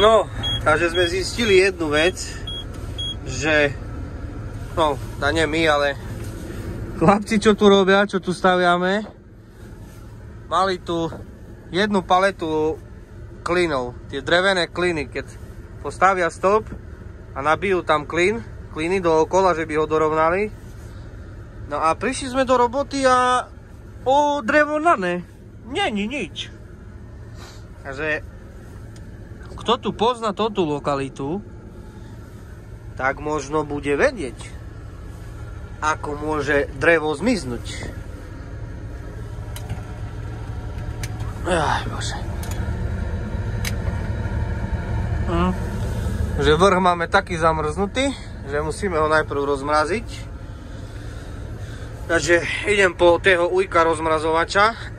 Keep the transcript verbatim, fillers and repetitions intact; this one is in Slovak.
No, takže sme zistili jednu vec, že, no, tá nie my, ale chlapci, čo tu robia, čo tu staviame, mali tu jednu paletu klínov, tie drevené klíny, keď postavia stĺp a nabijú tam klín, klíny dookola, že by ho dorovnali. No a prišli sme do roboty a o drevo nané, není nič. Takže kto tu pozná túto lokalitu, tak možno bude vedieť, ako môže drevo zmiznúť. Aj bože. Hm. Že vrch máme taký zamrznutý, že musíme ho najprv rozmraziť. Takže idem po tého ujka rozmrazovača